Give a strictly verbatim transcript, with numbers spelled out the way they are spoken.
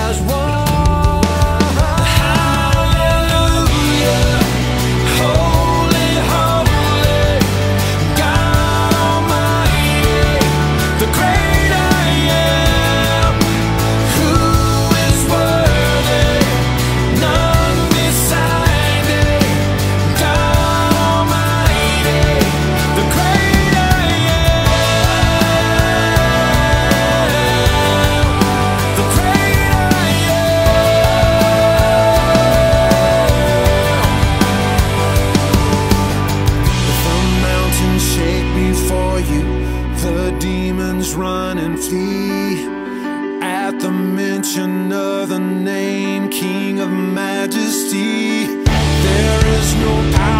as one. Hallelujah, holy, holy, God Almighty, the great I am, who is worthy, none beside thee, God Almighty, the great I am, the great I am. If the mountains shake before you, the demons run and flee at the mention of the name King of Majesty. There is no power